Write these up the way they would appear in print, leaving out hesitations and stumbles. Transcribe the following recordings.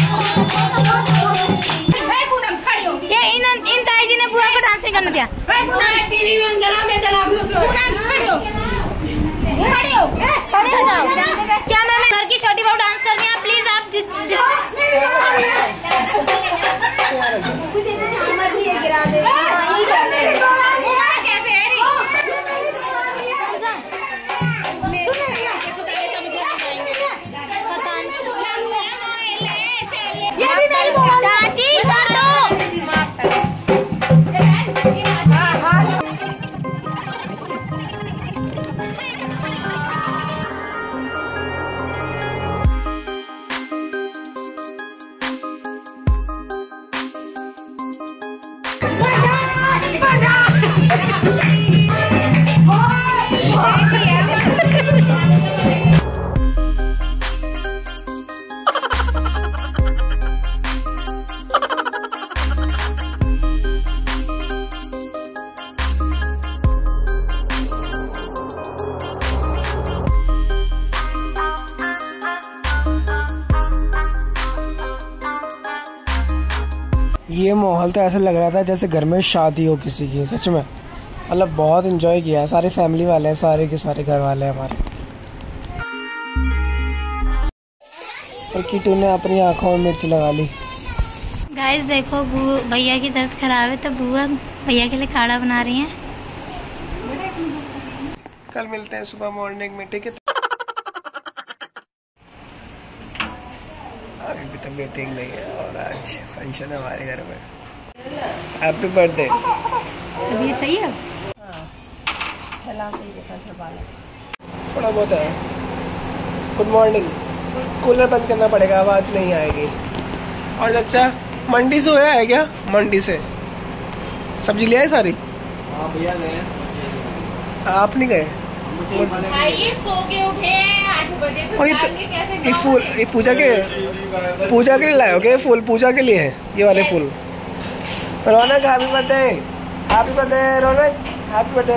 इन ताई जी ने पूरा को डांस नहीं करना दिया। टीवी में चला खड़े हो जाओ। क्या मैम घर की छोटी बहू डांस करनी है, प्लीज आप चाची कर दो। ये माहौल तो ऐसा लग रहा था जैसे घर में शादी हो किसी की, सच में। मतलब बहुत एंजॉय किया, सारे फैमिली वाले हैं, सारे के सारे घर वाले हैं हमारे। और कीटू ने अपनी आंखों में मिर्च लगा ली। गाइस देखो, भैया की तबीयत खराब है तो बुआ भैया के लिए काढ़ा बना रही हैं। कल मिलते हैं सुबह मॉर्निंग में, ठीक है? अभी भी तबीयत ठीक नहीं है और आज फंक्शन है हमारे घर में। Happy birthday. अभी ये सही है? थोड़ा बहुत है। Good morning. कूलर बंद करना पड़ेगा, आवाज नहीं आएगी। और अच्छा, मंडी से होया है क्या? मंडी से सब्जी ले आए सारी? हाँ भैया गए। आप नहीं गए? सो के उठे 8 बजे तो ये फूल, ये पूजा के लिए लाए हो क्या? फूल पूजा के लिए है ये वाले फूल। Raunak happy birthday, happy birthday Raunak, happy birthday.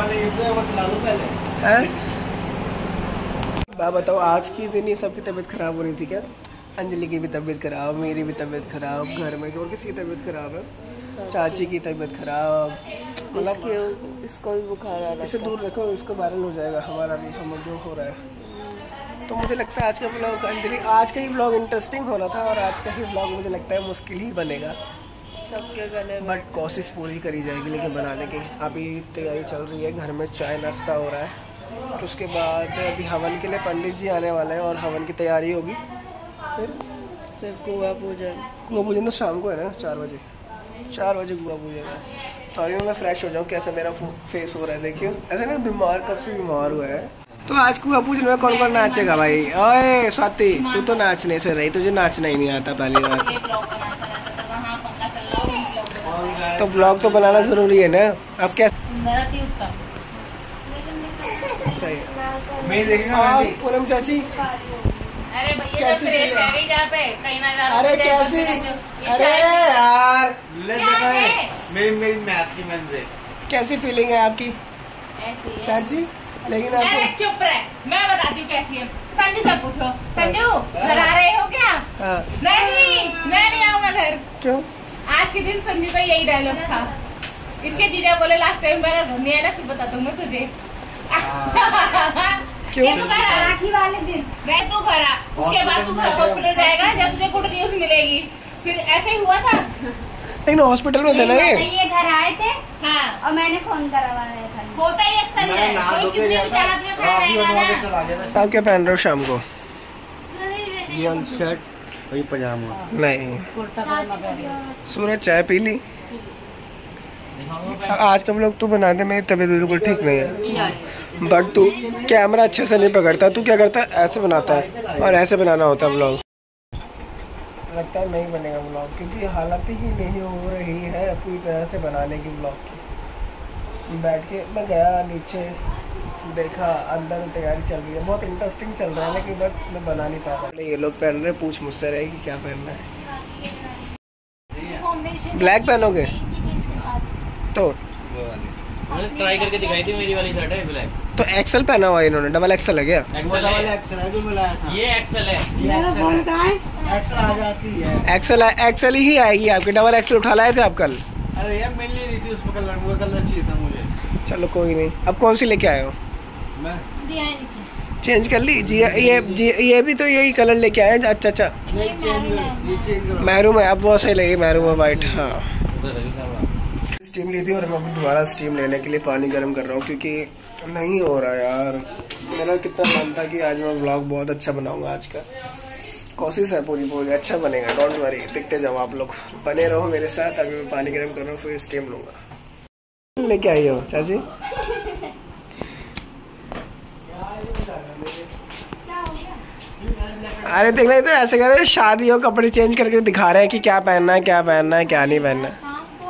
बताओ, आज की दिन ये सबकी तबीयत खराब हो रही थी क्या? अंजलि की भी तबीयत खराब, मेरी भी तबीयत खराब, घर में और किसी की तबीयत खराब है, चाची की तबीयत खराब। मतलब इसको भी बुखार आ रहा है। इसे दूर रखो, इसको वायरल हो जाएगा हमारा भी, हम जो हो रहा है। तो मुझे लगता है आज का व्लॉग, अंजलि आज का ही व्लॉग इंटरेस्टिंग होना था और आज का ही व्लॉग मुझे लगता है मुश्किल ही बनेगा सबके गले में। बट कोशिश पूरी करी जाएगी लेकिन बनाने की। अभी तैयारी चल रही है, घर में चाय नाश्ता हो रहा है और उसके बाद अभी हवन के लिए पंडित जी आने वाले हैं और हवन की तैयारी होगी। फिर कुआ पूजन। कुआ पूजन तो शाम को है ना, 4 बजे। 4 बजे कुआ पूजन है। सॉरी मैं फ्रेश हो जाऊँ, कैसा मेरा फेस हो रहा है देखिए। ऐसे ना बीमार, कब से बीमार हुआ है। तो आज कुआ पूजन में कौन कौन नाचेगा भाई? ओए स्वाति, तू तो नाचने से रही, तुझे नाचना ही नहीं आता पहली बार। तो ब्लॉग तो बनाना जरूरी है ना। अब क्या सही है। पूनम चाची अरे भैया कैसी? अरे कैसी? अरे यार मेरी मैथ की मन से कैसी फीलिंग है आपकी चाची? लेकिन आपको चुप रहे, मैं बताती हूँ कैसी है। संजू से पूछो। संजू घर आ रहे हो क्या? नहीं, मैं नहीं आऊंगा घर। क्यों? आज के दिन संजू का यही डायलॉग था। इसके जीजा बोले लास्ट टाइम मेरा घर नहीं आया, फिर बता दूंगा तुझे। क्यों? तू घर आ, राखी वाले दिन मैं तू घर आ, उसके बाद तू हॉस्पिटल जाएगा जब तुझे गुड न्यूज मिलेगी। फिर ऐसे ही हुआ था। लेकिन हॉस्पिटल में थे ना ये घर आए थे। हाँ, और मैंने फोन करवाया था। होता ही अक्सर है, कोई कितने बेचारा अपने खड़ा रहेगा ना। आप क्या पहन रहे हो शाम को? ये शर्ट और ये पजामा। नहीं, सूरज चाय पी ली? आज का व्लॉग तू बना दे, मेरी तबीयत बिल्कुल ठीक नहीं है। बट तू कैमरा अच्छे से नहीं पकड़ता, तू क्या करता है ऐसे बनाता है और ऐसे बनाना होता है व्लॉग। लगता है नहीं बनेगा व्लॉग क्योंकि हालत ही नहीं हो रही है पूरी तरह से बनाने की व्लॉग की। बैठ के मैं गया नीचे, देखा अंदर तैयारी चल रही है, बहुत इंटरेस्टिंग चल रहा है लेकिन बस मैं बना नहीं पा रहा। ये लोग पहन रहे, पूछ मुझसे रहे कि क्या पहनना है। ब्लैक पहनोगे तो ट्राई करके दिखाई थी, मेरी वाली शर्ट है ब्लैक। तो एक्सेल पहना हुआ है इन्होंने, डबल एक्सेल है क्या? डबल एक्सेल है जो मिलाया था। ये एक्सेल है। एक्सेल आ जाती है। एक्सेल ही आएगी आपकी, डबल एक्सेल उठा लाए थे आप कल। अरे यार मिल नहीं रही थी उसमें कलर, वो कलर चाहिए था मुझे। चलो कोई नहीं, अब कौन सी लेके आए हो? मैं चेंज कर ली जी, ये भी तो यही कलर लेके आए। अच्छा अच्छा, नहीं चेंज करो। मैरून है, अब वो सही लगी, मैरून और वाइट। हाँ स्टीम ली थी और मैं दोबारा स्टीम लेने के लिए पानी गर्म कर रहा हूँ क्योंकि नहीं हो रहा यार। मेरा कितना मन था कि आज मैं व्लॉग बहुत अच्छा बनाऊंगा, आज का कोशिश है पूरी अच्छा बनेगा, डोंट वरी। देखते जाओ आप लोग, बने रहो मेरे साथ। अभी मैं पानी गर्म कर रहा हूँ, फिर स्टीम लूंगा। लेके आई हो चाची? अरे देखना, तो ऐसे कर रहे शादी हो कपड़े चेंज करके दिखा रहे हैं कि क्या पहनना है, क्या पहनना है, क्या नहीं पहनना है।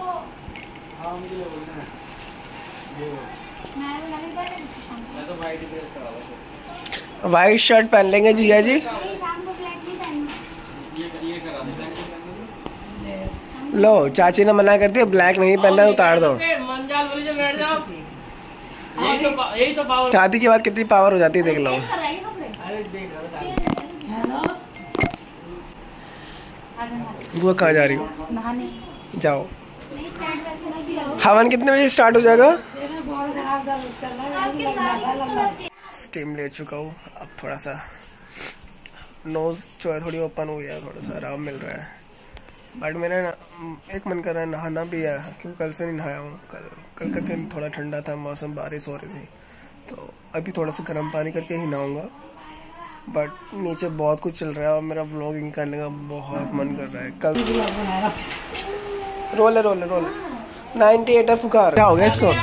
वाइट शर्ट पहन लेंगे जिया जी। लो चाची ने मना कर दिया, ब्लैक नहीं पहनना, उतार दो। शादी की बात कितनी पावर हो जाती है, देख लो। बुआ कहाँ जा रही हो? जाओ। हवन कितने बजे स्टार्ट हो जाएगा? स्टीम ले चुका हूँ, अब थोड़ा सा नोज जो है थोड़ी ओपन हो गया, थोड़ा सा आराम मिल रहा है। बट मेरा एक मन कर रहा है नहाना भी है क्योंकि कल से नहीं नहाया हूँ। कल का दिन थोड़ा ठंडा था, मौसम बारिश हो रही थी, तो अभी थोड़ा सा गर्म पानी करके ही नहाऊंगा। बट नीचे बहुत कुछ चल रहा है और मेरा व्लॉगिंग करने का बहुत मन कर रहा है। कल रोले 98 है फुकार। क्या हो गया इसको?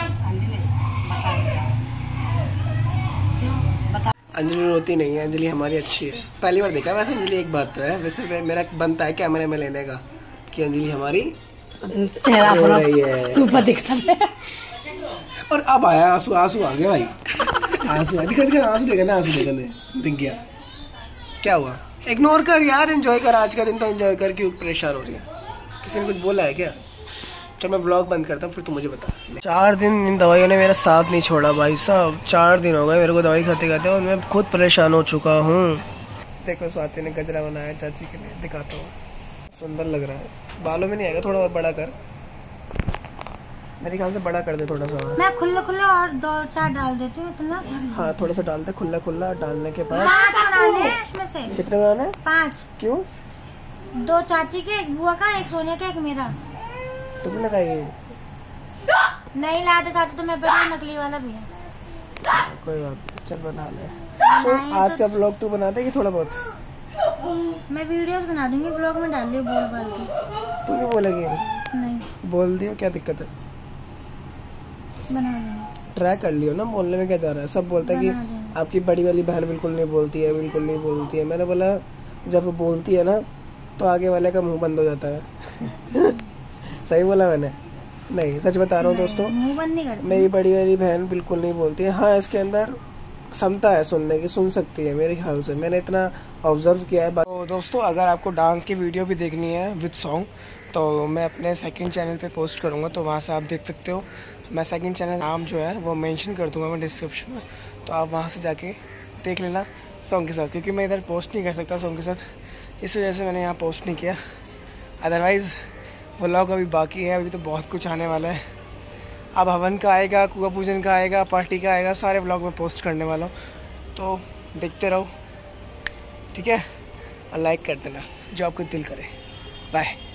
अंजलि रोती नहीं है, अंजलि हमारी अच्छी है। पहली बार देखा वैसे अंजलि, एक बात तो है वैसे मेरा बनता है कैमरे में लेने का कि अंजलि हमारी चेहरा रो रही है। और अब आया आंसू आ गया भाई, आंसू देखा ना, आंसू दिख गया। क्या हुआ? इग्नोर कर यार, एंजॉय कर, आज का दिन तो एंजॉय कर। क्यों परेशान हो रही है? किसी ने कुछ बोला है क्या? चल मैं व्लॉग बंद करता हूँ, फिर तू मुझे बता। 4 दिन इन दवाइयों ने मेरा साथ नहीं छोड़ा भाई साहब। 4 दिन हो गए मेरे को दवाई खाते खाते और मैं खुद परेशान हो चुका हूँ। देखो स्वाति ने गजरा बनाया चाची के लिए, दिखाता हूँ, सुंदर लग रहा है। बालों में नहीं आएगा, थोड़ा और बड़ा कर, मेरे ख्याल से बड़ा कर दे थोड़ा सा। मैं खुला और 2-4 डाल देती हूँ इतना। हाँ थोड़ा सा डालते, खुला डालने के बाद 5 बनाने हैं इसमें से। कितने बनाने? 5। क्यों? 2 चाची के, 1 बुआ का, 1 सोनिया का, 1 मेरा। तुमने लगाई? नहीं लाते चाची तो मैं पहले नकली वाला भी है। कोई बात, चल बना ले। आज का व्लॉग तू बना दे कि थोड़ा बहुत? मैं वीडियोस बना दूंगी, व्लॉग में डाल लियो बोल के। तू नहीं बोलेगी? नहीं बोल दियो, क्या दिक्कत है? बना दूंगी। ट्राई कर लियो ना, बोलने में क्या जा रहा है। सब बोलता है कि आपकी बड़ी वाली बहन बिल्कुल नहीं बोलती है, बिल्कुल नहीं बोलती है। मैंने बोला जब वो बोलती है ना तो आगे वाले का मुंह बंद हो जाता है। सही बोला मैंने? नहीं, सच बता रहा हूँ दोस्तों, मुंह बंद नहीं करती। मेरी बड़ी वाली बहन बिल्कुल नहीं बोलती है। हाँ इसके अंदर क्षमता है सुनने की, सुन सकती है मेरे ख्याल से, मैंने इतना ऑब्जर्व किया है। तो दोस्तों अगर आपको डांस की वीडियो भी देखनी है विद सॉन्ग तो मैं अपने सेकंड चैनल पे पोस्ट करूँगा, तो वहाँ से आप देख सकते हो। मैं सेकंड चैनल नाम जो है वो मेंशन कर दूँगा मैं डिस्क्रिप्शन में, तो आप वहाँ से जाके देख लेना सॉन्ग के साथ, क्योंकि मैं इधर पोस्ट नहीं कर सकता सॉन्ग के साथ, इस वजह से मैंने यहाँ पोस्ट नहीं किया। अदरवाइज़ व्लॉग अभी बाकी है, अभी तो बहुत कुछ आने वाला है। अब हवन का आएगा, कुआ पूजन का आएगा, पार्टी का आएगा, सारे व्लॉग में पोस्ट करने वाला हूँ, तो देखते रहो, ठीक है? और लाइक कर देना जो आपको दिल करे। बाय।